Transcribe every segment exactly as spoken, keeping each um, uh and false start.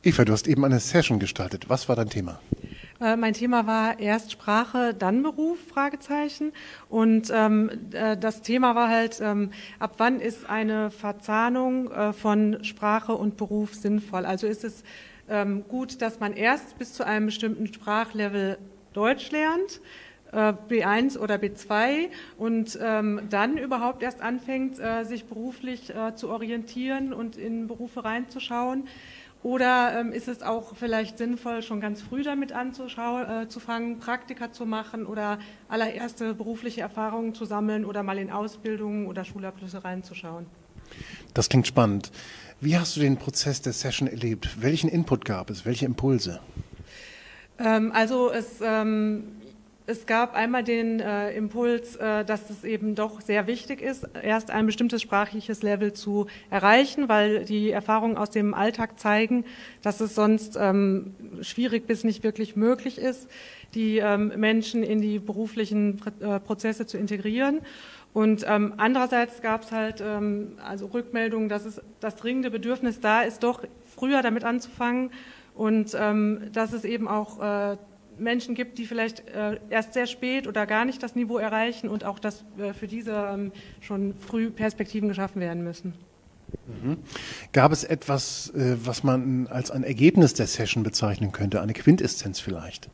Eva, du hast eben eine Session gestaltet. Was war dein Thema? Äh, mein Thema war erst Sprache, dann Beruf, Fragezeichen. Und ähm, äh, das Thema war halt, ähm, ab wann ist eine Verzahnung äh, von Sprache und Beruf sinnvoll? Also ist es ähm, gut, dass man erst bis zu einem bestimmten Sprachlevel Deutsch lernt, äh, B eins oder B zwei, und ähm, dann überhaupt erst anfängt, äh, sich beruflich äh, zu orientieren und in Berufe reinzuschauen? Oder ähm, ist es auch vielleicht sinnvoll, schon ganz früh damit anzufangen, äh, Praktika zu machen oder allererste berufliche Erfahrungen zu sammeln oder mal in Ausbildungen oder Schulabschlüsse reinzuschauen? Das klingt spannend. Wie hast du den Prozess der Session erlebt? Welchen Input gab es? Welche Impulse? Ähm, also es... Ähm, Es gab einmal den äh, Impuls, äh, dass es eben doch sehr wichtig ist, erst ein bestimmtes sprachliches Level zu erreichen, weil die Erfahrungen aus dem Alltag zeigen, dass es sonst ähm, schwierig bis nicht wirklich möglich ist, die ähm, Menschen in die beruflichen äh, Prozesse zu integrieren. Und ähm, andererseits gab es halt ähm, also Rückmeldungen, dass es das dringende Bedürfnis da ist, doch früher damit anzufangen, und ähm, dass es eben auch äh, Menschen gibt, die vielleicht äh, erst sehr spät oder gar nicht das Niveau erreichen, und auch, dass äh, für diese ähm, schon früh Perspektiven geschaffen werden müssen. Mhm. Gab es etwas, äh, was man als ein Ergebnis der Session bezeichnen könnte, eine Quintessenz vielleicht?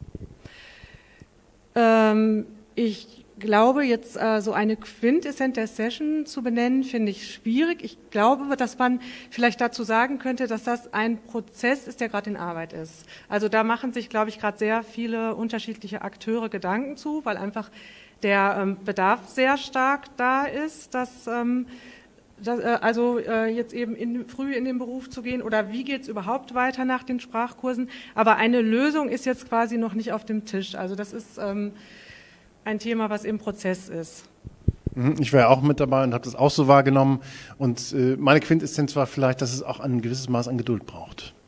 Ähm, ich glaube, jetzt äh, so eine Quintessenz der Session zu benennen, finde ich schwierig. Ich glaube, dass man vielleicht dazu sagen könnte, dass das ein Prozess ist, der gerade in Arbeit ist. Also da machen sich, glaube ich, gerade sehr viele unterschiedliche Akteure Gedanken zu, weil einfach der ähm, Bedarf sehr stark da ist, dass ähm, Das, äh, also äh, jetzt eben in, früh in den Beruf zu gehen, oder wie geht es überhaupt weiter nach den Sprachkursen. Aber eine Lösung ist jetzt quasi noch nicht auf dem Tisch. Also das ist ähm, ein Thema, was im Prozess ist. Ich war ja auch mit dabei und habe das auch so wahrgenommen. Und äh, meine Quintessenz war vielleicht, dass es auch ein gewisses Maß an Geduld braucht.